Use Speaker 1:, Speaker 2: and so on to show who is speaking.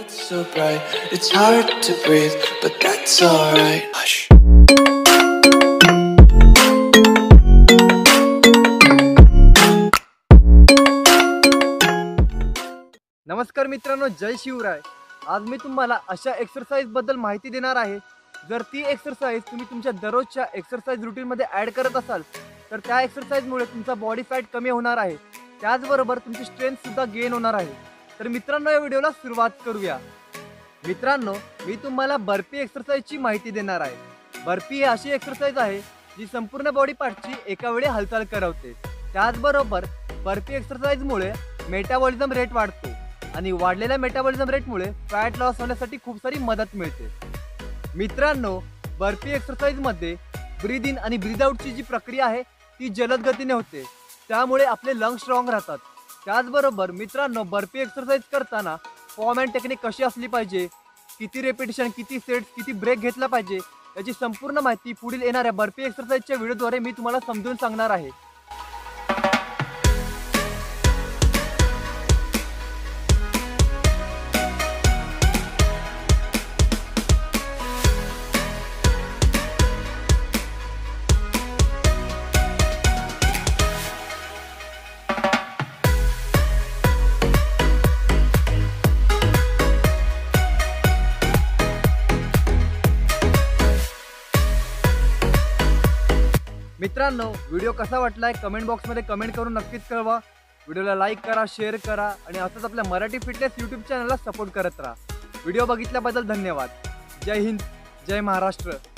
Speaker 1: so bright, it's hard to breathe, but that's alright. Hush.
Speaker 2: नमस्कार मित्रांनो, जय शिवराय. आज मी तुम्हाला अशा एक्सरसाइज बद्दल माहिती देणार आहे. जर ती एक्सरसाइज तुम्ही तुमच्या दररोजच्या एक्सरसाइज रूटीन मध्ये ऍड करत असाल तर त्या एक्सरसाइजमुळे तुमचा बॉडी फॅट कमी होणार आहे, त्याचबरोबर तुमची स्ट्रेंथ सुद्धा गेन होणार आहे. तर मित्रांनो, या व्हिडिओला सुरुवात करूया. मित्रांनो, मी तुम्हाला बर्पी एक्सरसाइजची माहिती देणार आहे. बर्पी ही अशी एक्सरसाइज आहे जी संपूर्ण बॉडी पार्टची एका वेळी हालचाल करवते. त्याचबरोबर बर्पी एक्सरसाइजमुळे मेटाबॉलिझम रेट वाढतो आणि वाढलेल्या मेटाबॉलिझम रेटमुळे फॅट लॉस होण्यासाठी खूप सारी मदत मिळते. मित्रांनो, बर्पी एक्सरसाइजमध्ये ब्रीद इन आणि ब्रीद आउटची जी प्रक्रिया आहे ती जलद गतीने होते, त्यामुळे आपले लंग्स स्ट्रॉंग राहतात. त्याचबरोबर मित्रांनो, बर्पी एक्सरसाइज करताना फॉर्म अँड टेक्निक कशी असली पाहिजे, किती रेपिटेशन, किती सेट्स, किती ब्रेक घेतला पाहिजे, याची संपूर्ण माहिती पुढील येणाऱ्या बर्पी एक्सरसाइजच्या व्हिडिओद्वारे मी तुम्हाला समजून सांगणार आहे. मित्रांनो, व्हिडिओ कसा वाटलाय कमेंट बॉक्समध्ये कमेंट करून नक्कीच कळवा. व्हिडिओला लाईक करा, शेअर करा आणि असंच आपल्या मराठी फिटनेस यूट्यूब चॅनलला सपोर्ट करत राहा. व्हिडिओ बघितल्याबद्दल धन्यवाद. जय हिंद, जय महाराष्ट्र.